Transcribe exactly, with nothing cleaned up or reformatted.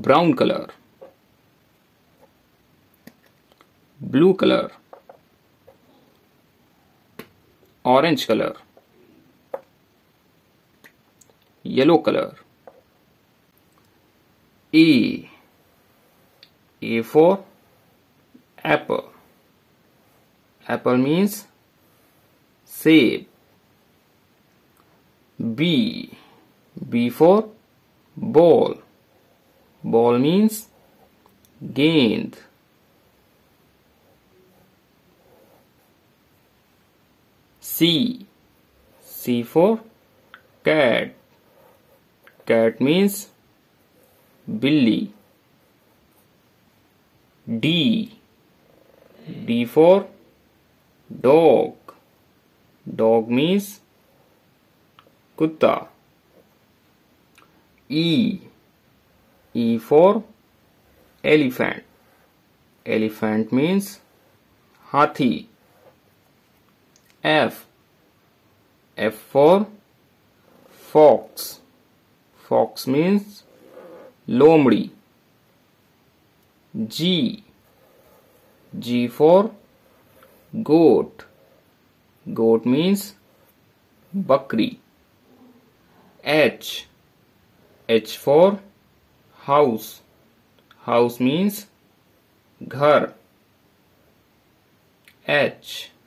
brown color, blue color, orange color, yellow color. A. A for apple. Apple means save. B. B for ball. Ball means gend. C. C for cat. Cat means billy. D. D for dog. Dog means kutta. E. E for elephant. Elephant means hathi. F. F for fox. Fox means lomdi. G. G for goat. Goat means bakri. H. H for house. House means ghar. H.